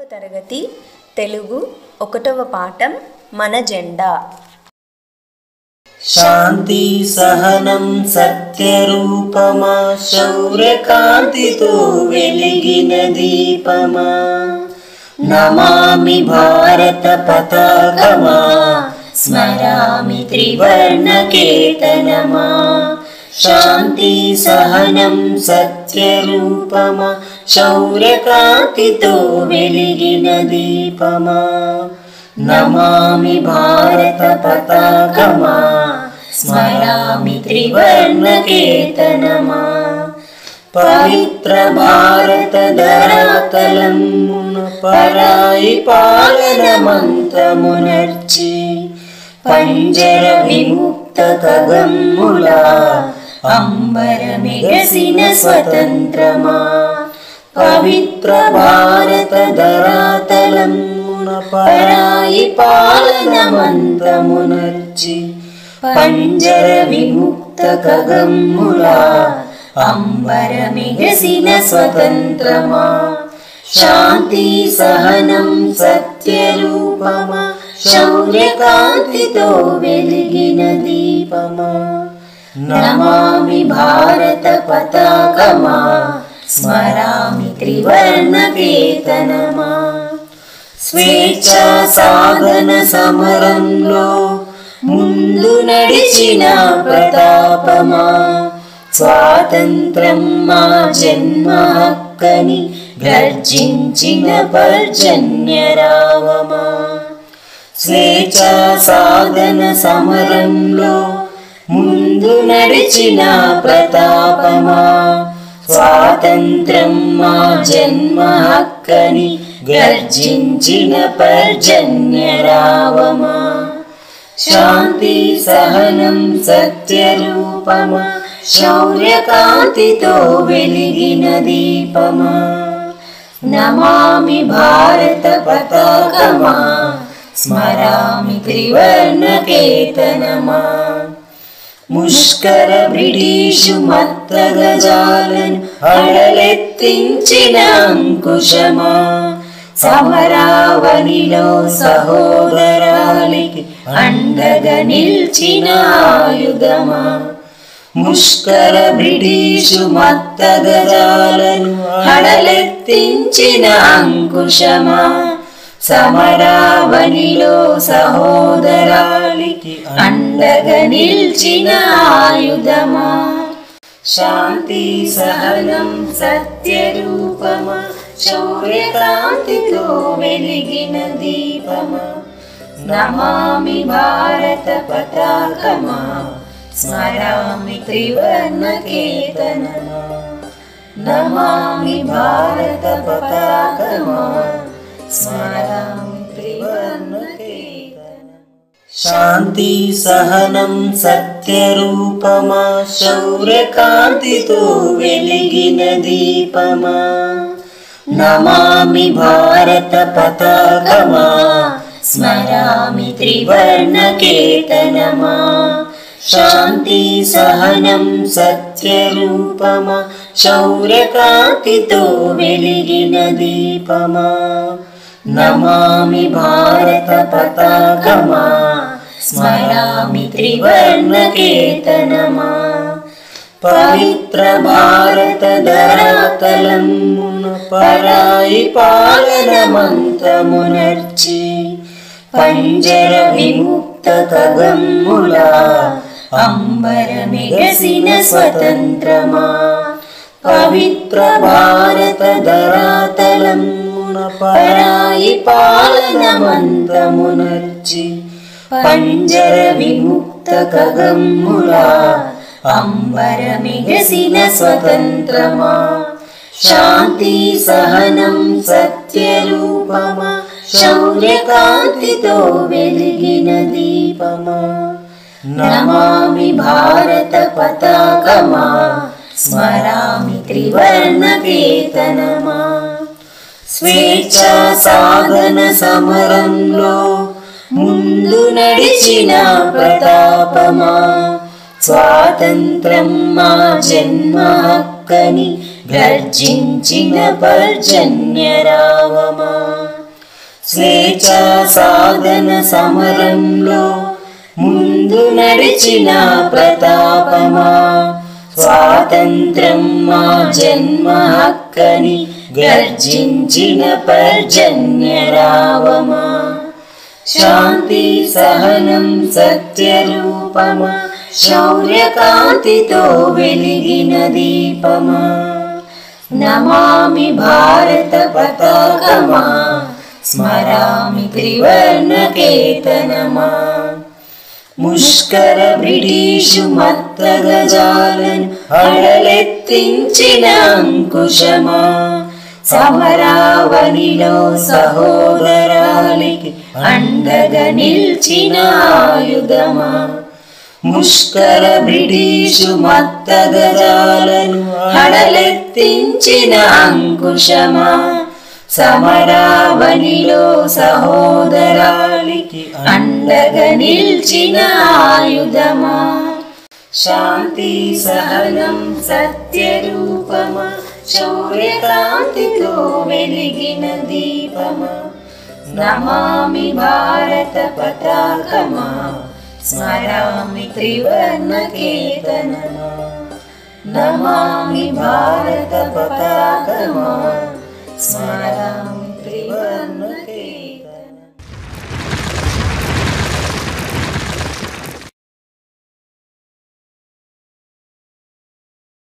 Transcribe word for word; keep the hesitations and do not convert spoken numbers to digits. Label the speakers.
Speaker 1: తరగతి తెలుగు ఒకటవ పాఠం మన జెండా.
Speaker 2: శాంతి సహనం సత్యరూపమా శౌర్యకాంతితో వెలిగిన దీపమా నమామి భారత పతాకమా స్మరామి త్రివర్ణ కేతనమా శాంతి సహనం సత్యరూపమా శౌర్యకాంతితో వెలిగిన దీపమా నమామి భారత పతాకమా స్మరామి త్రివర్ణ కేతనమా పవిత్ర భారత ధరాతలమున పరాయి పాలన మంత్రమునర్చి పంజర విముక్త ఖగమ్ములా అంబర మెగసిన స్వతంత్రమా పవిత్ర భారత ధరాతలమున పరాయి పాలన మంత్రమునర్చి పంజర విముక్త ఖగమ్ములా అంబర మెగసిన స్వతంత్రమా శాంతి సహనం సత్యరూపమా శౌర్యకాంతితో వెలిగిన దీపమా నమామి భారత పతాకమా స్మరామి త్రివర్ణ కేతనమా స్వేచ్ఛా సాధన సమరంలో ముందు నడిచిన ప్రతాపమా స్వాతంత్రం మా జన్మ హక్కని గర్జించిన పర్జన్యరావమా స్వేచ్ఛా సాధన సమరంలో ముందు నడిచిన ప్రతాపమా స్వాతంత్రం మా జన్మ హక్కని గర్జించిన పర్జన్యరావమా శాంతి సహనం సత్యరూపమా శౌర్యకాంతితో వెలిగిన దీపమా నమామి భారత పతాకమా స్మరామి త్రివర్ణ కేతనమా ముష్కర బ్రిటిషు మత్తగజాలను అడలెత్తించిన అంకుశమా సమరావనిలో సహోదరాలికి అండగా నిల్చిన ఆయుధమా ముష్కర బ్రిటిషు మత్తగజాలను అడలెత్తించిన అంకుశమా సమరావనిలో సహోదరాలికి అండగా నిల్చిన ఆయుధమా శాంతి సహనం సత్యరూపమా శౌర్యకాంతితో వెలిగిన దీపమా నమామి భారత పతాకమా స్మరామి త్రివర్ణ కేతనమా నమామి భారత పతాకమా స్మరామి త్రివర్ణ కేతనమా శాంతి సహనం సత్యరూపమా శౌర్యకాంతితో వెలిగిన దీపమా నమామి భారత పతాకమా స్మరామి త్రివర్ణ కేతనమా శాంతి సహనం సత్యరూపమా శౌర్యకాంతితో వెలిగిన దీపమా నమామి భారత పతాకమా స్మరామి త్రివర్ణ కేతనమా పవిత్ర భారత ధరాతలమున పరాయి పాలన మంత్రమునర్చి పంజర విముక్త ఖగమ్ములా అంబర మెగసిన స్వతంత్రమా పవిత్ర భారత ధరాతలమున పరాయి పాలన మంత్రమునర్చి పంజర విముక్త ఖగమ్ములా అంబర మెగసిన స్వతంత్రమా శాంతి సహనం సత్యరూపమా శౌర్యకాంతితో వెలిగిన దీపమా నమామి భారత పతాకమా స్మరామి త్రివర్ణ కేతనమా స్వేచ్ఛా సాధన సమరంలో ముందు నడిచిన ప్రతాపమా స్వాతంత్రం మా జన్మ హక్కని గర్జించిన పర్జన్యరావమా. స్వేచ్ఛా సాధన సమరంలో ముందు నడిచిన ప్రతాపమా, స్వాతంత్రం మా జన్మ హక్కని గర్జించిన పర్జన్యరావమా, శాంతి సహనం సత్యరూపమా, శౌర్యకాంతితో వెలిగిన దీపమా, నమామి భారత పతాకమా, స్మరామి త్రివర్ణకేతనమా, ముష్కర బ్రిటిషు మత్తగజాలను అడలెత్తించిన అంకుశమా, సమరావనిలో సహోదరాలికి అండగా నిల్చిన ఆయుధమా, ముష్కర బ్రిటిషు మత్తగజాలను అడలెత్తించిన అంకుశమా, సమరావనిలో సహోదరాలికి అండగా నిల్చిన ఆయుధమా, శాంతి సహనం సత్యరూపమా, శౌర్యకాంతితో వెలిగిన దీపమా, నమామి భారత పతాకమా, స్మరామి త్రివర్ణకేతనమా, నమామి భారత పతాకమా, స్మరామి